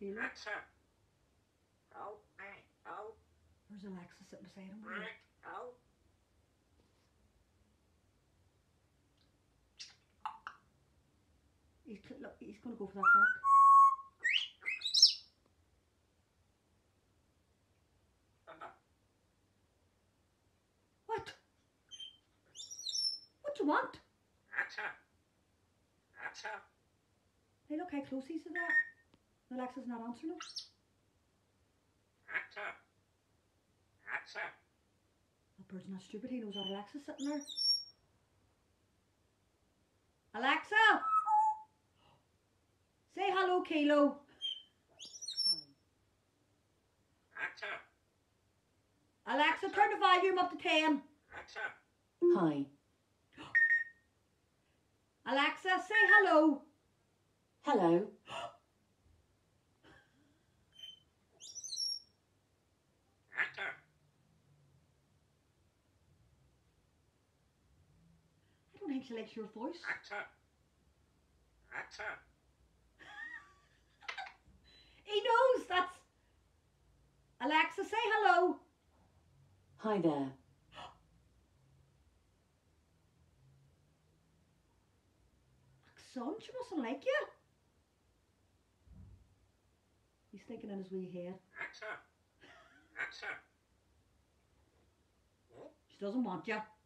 Kayla. Alexa. Oh, hey, oh. Where's Alexa sitting beside him? Rick, oh. Look, he's going to go for that clock. What? What do you want? Alexa. Alexa. Hey, look how close he's to that. Alexa's not answering him. Alexa. Alexa. That bird's not stupid. He knows that Alexa's sitting there. Alexa! Say hello, Kilo. Alexa. Alexa, turn the volume up to 10. Alexa. Hi. Alexa, say hello. Hello. Alexa. I don't think she likes your voice. Alexa. Alexa. He knows that's... Alexa, say hello. Hi there. Son, she mustn't like you. He's thinking in his wee head. Alexa. Alexa. She doesn't want you.